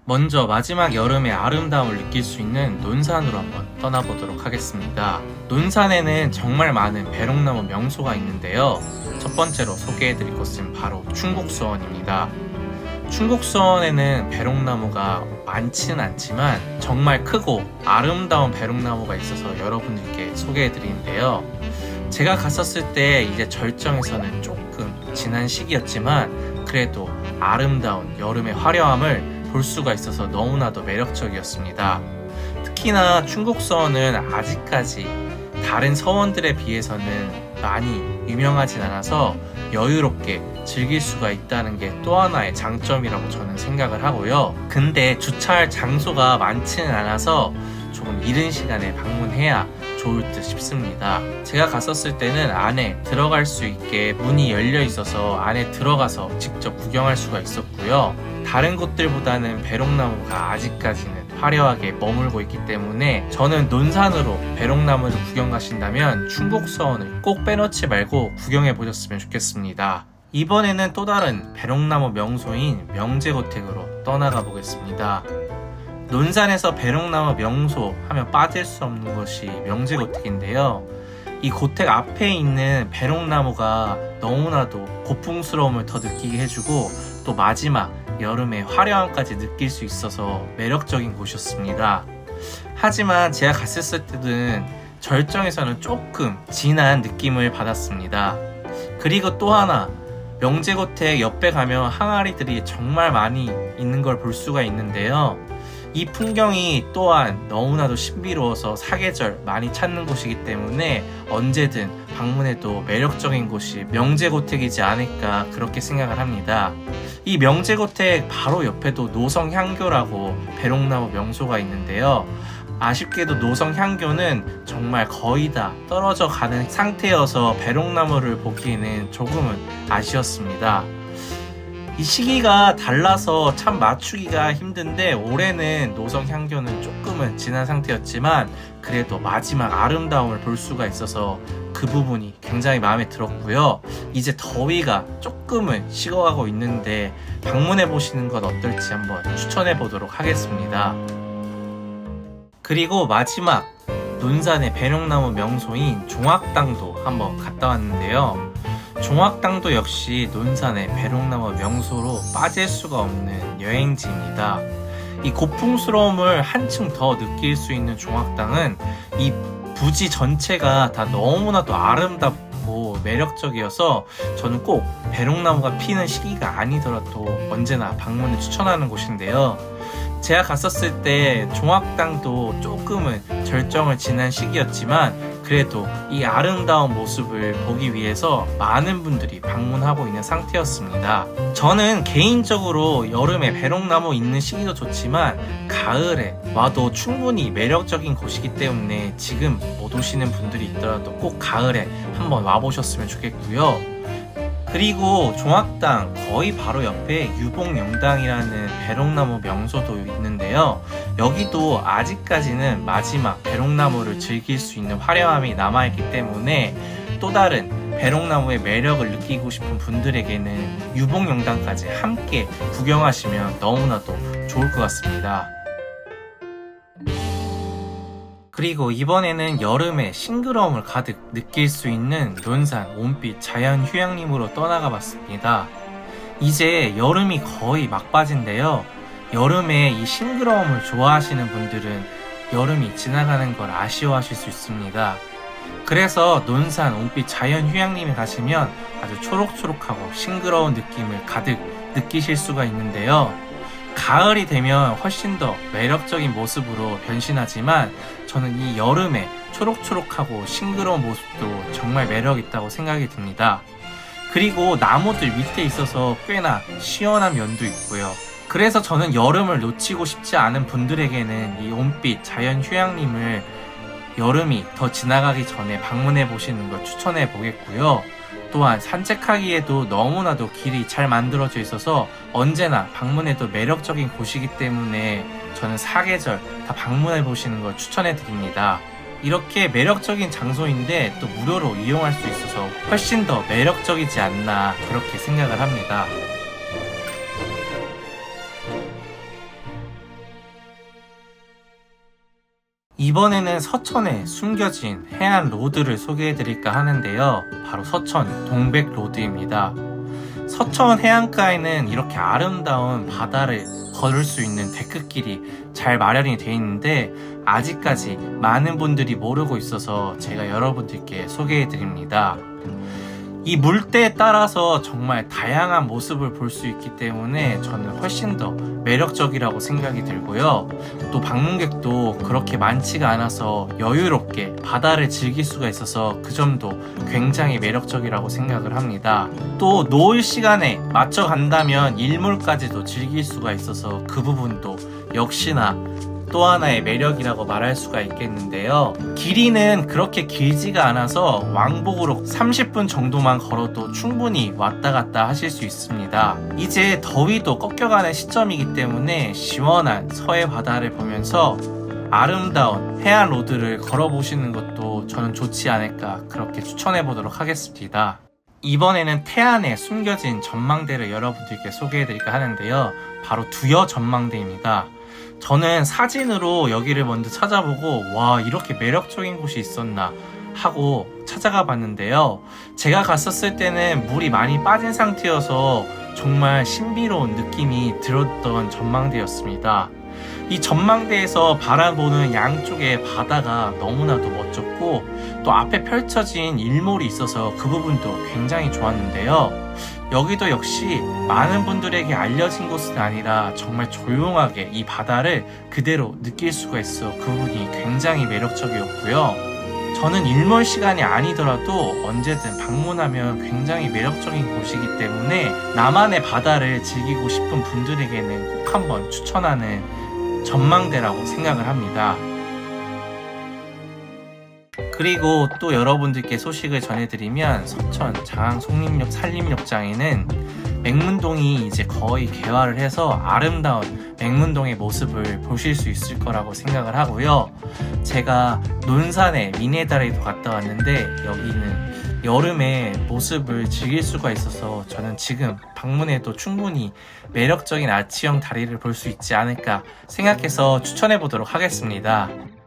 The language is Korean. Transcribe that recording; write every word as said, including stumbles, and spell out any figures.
먼저 마지막 여름의 아름다움을 느낄 수 있는 논산으로 한번 떠나보도록 하겠습니다. 논산에는 정말 많은 배롱나무 명소가 있는데요. 첫 번째로 소개해드릴 곳은 바로 충곡수원입니다. 충곡수원에는 배롱나무가 많지는 않지만 정말 크고 아름다운 배롱나무가 있어서 여러분들께 소개해드리는데요. 제가 갔었을 때 이제 절정에서는 조금 지난 시기였지만 그래도 아름다운 여름의 화려함을 볼 수가 있어서 너무나도 매력적이었습니다. 특히나 충곡서원은 아직까지 다른 서원들에 비해서는 많이 유명하진 않아서 여유롭게 즐길 수가 있다는 게 또 하나의 장점이라고 저는 생각을 하고요. 근데 주차할 장소가 많지는 않아서 조금 이른 시간에 방문해야 좋을 듯 싶습니다. 제가 갔었을 때는 안에 들어갈 수 있게 문이 열려 있어서 안에 들어가서 직접 구경할 수가 있었고요. 다른 곳들보다는 배롱나무가 아직까지는 화려하게 머물고 있기 때문에 저는 논산으로 배롱나무를 구경 가신다면 충곡서원을 꼭 빼놓지 말고 구경해 보셨으면 좋겠습니다. 이번에는 또 다른 배롱나무 명소인 명제고택으로 떠나가 보겠습니다. 논산에서 배롱나무 명소 하면 빠질 수 없는 것이 명제고택인데요. 이 고택 앞에 있는 배롱나무가 너무나도 고풍스러움을 더 느끼게 해주고 또 마지막 여름의 화려함까지 느낄 수 있어서 매력적인 곳이었습니다. 하지만 제가 갔었을 때는 절정에서는 조금 진한 느낌을 받았습니다. 그리고 또 하나, 명제고택 옆에 가면 항아리들이 정말 많이 있는 걸 볼 수가 있는데요. 이 풍경이 또한 너무나도 신비로워서 사계절 많이 찾는 곳이기 때문에 언제든 방문해도 매력적인 곳이 명제고택이지 않을까 그렇게 생각을 합니다. 이 명제고택 바로 옆에도 노성향교라고 배롱나무 명소가 있는데요. 아쉽게도 노성향교는 정말 거의 다 떨어져 가는 상태여서 배롱나무를 보기에는 조금은 아쉬웠습니다. 이 시기가 달라서 참 맞추기가 힘든데 올해는 노성향교는 조금은 지난 상태였지만 그래도 마지막 아름다움을 볼 수가 있어서 그 부분이 굉장히 마음에 들었고요. 이제 더위가 조금은 식어가고 있는데 방문해 보시는 건 어떨지 한번 추천해 보도록 하겠습니다. 그리고 마지막 논산의 배롱나무 명소인 종악당도 한번 갔다 왔는데요. 종악당도 역시 논산의 배롱나무 명소로 빠질 수가 없는 여행지입니다. 이 고풍스러움을 한층 더 느낄 수 있는 종악당은 이 부지 전체가 다 너무나도 아름답고 매력적이어서 저는 꼭 배롱나무가 피는 시기가 아니더라도 언제나 방문을 추천하는 곳인데요. 제가 갔었을 때 종악당도 조금은 절정을 지난 시기였지만 그래도 이 아름다운 모습을 보기 위해서 많은 분들이 방문하고 있는 상태였습니다. 저는 개인적으로 여름에 배롱나무 있는 시기도 좋지만 가을에 와도 충분히 매력적인 곳이기 때문에 지금 못 오시는 분들이 있더라도 꼭 가을에 한번 와보셨으면 좋겠고요. 그리고 종악당 거의 바로 옆에 유봉영당이라는 배롱나무 명소도 있는데요. 여기도 아직까지는 마지막 배롱나무를 즐길 수 있는 화려함이 남아있기 때문에 또 다른 배롱나무의 매력을 느끼고 싶은 분들에게는 유봉영당까지 함께 구경하시면 너무나도 좋을 것 같습니다. 그리고 이번에는 여름의 싱그러움을 가득 느낄 수 있는 논산 온빛 자연휴양림으로 떠나가 봤습니다. 이제 여름이 거의 막바지인데요. 여름에 이 싱그러움을 좋아하시는 분들은 여름이 지나가는 걸 아쉬워하실 수 있습니다. 그래서 논산 온빛 자연휴양림에 가시면 아주 초록초록하고 싱그러운 느낌을 가득 느끼실 수가 있는데요. 가을이 되면 훨씬 더 매력적인 모습으로 변신하지만 저는 이 여름에 초록초록하고 싱그러운 모습도 정말 매력있다고 생각이 듭니다. 그리고 나무들 밑에 있어서 꽤나 시원한 면도 있고요. 그래서 저는 여름을 놓치고 싶지 않은 분들에게는 이 온빛 자연휴양림을 여름이 더 지나가기 전에 방문해 보시는 걸 추천해 보겠고요. 또한 산책하기에도 너무나도 길이 잘 만들어져 있어서 언제나 방문해도 매력적인 곳이기 때문에 저는 사계절 다 방문해 보시는 걸 추천해 드립니다. 이렇게 매력적인 장소인데 또 무료로 이용할 수 있어서 훨씬 더 매력적이지 않나 그렇게 생각을 합니다. 이번에는 서천에 숨겨진 해안 로드를 소개해 드릴까 하는데요. 바로 서천 동백로드입니다. 서천 해안가에는 이렇게 아름다운 바다를 걸을 수 있는 데크길이 잘 마련이 되어 있는데 아직까지 많은 분들이 모르고 있어서 제가 여러분들께 소개해 드립니다. 이 물때에 따라서 정말 다양한 모습을 볼 수 있기 때문에 저는 훨씬 더 매력적이라고 생각이 들고요. 또 방문객도 그렇게 많지가 않아서 여유롭게 바다를 즐길 수가 있어서 그 점도 굉장히 매력적이라고 생각을 합니다. 또 노을 시간에 맞춰 간다면 일몰까지도 즐길 수가 있어서 그 부분도 역시나 또 하나의 매력이라고 말할 수가 있겠는데요. 길이는 그렇게 길지가 않아서 왕복으로 삼십 분 정도만 걸어도 충분히 왔다 갔다 하실 수 있습니다. 이제 더위도 꺾여가는 시점이기 때문에 시원한 서해 바다를 보면서 아름다운 해안 로드를 걸어보시는 것도 저는 좋지 않을까 그렇게 추천해 보도록 하겠습니다. 이번에는 태안에 숨겨진 전망대를 여러분들께 소개해 드릴까 하는데요. 바로 두여 전망대입니다. 저는 사진으로 여기를 먼저 찾아보고 와 이렇게 매력적인 곳이 있었나 하고 찾아가 봤는데요. 제가 갔었을 때는 물이 많이 빠진 상태여서 정말 신비로운 느낌이 들었던 전망대였습니다. 이 전망대에서 바라보는 양쪽의 바다가 너무나도 멋졌고 또 앞에 펼쳐진 일몰이 있어서 그 부분도 굉장히 좋았는데요. 여기도 역시 많은 분들에게 알려진 곳은 아니라 정말 조용하게 이 바다를 그대로 느낄 수가 있어 그 부분이 굉장히 매력적이었고요. 저는 일몰 시간이 아니더라도 언제든 방문하면 굉장히 매력적인 곳이기 때문에 나만의 바다를 즐기고 싶은 분들에게는 꼭 한번 추천하는 전망대라고 생각을 합니다. 그리고 또 여러분들께 소식을 전해드리면 서천 장항 송림역 산림욕장에는 맹문동이 이제 거의 개화를 해서 아름다운 맹문동의 모습을 보실 수 있을 거라고 생각을 하고요. 제가 논산에 미네다리도 갔다 왔는데 여기는 여름의 모습을 즐길 수가 있어서 저는 지금 방문해도 충분히 매력적인 아치형 다리를 볼 수 있지 않을까 생각해서 추천해 보도록 하겠습니다.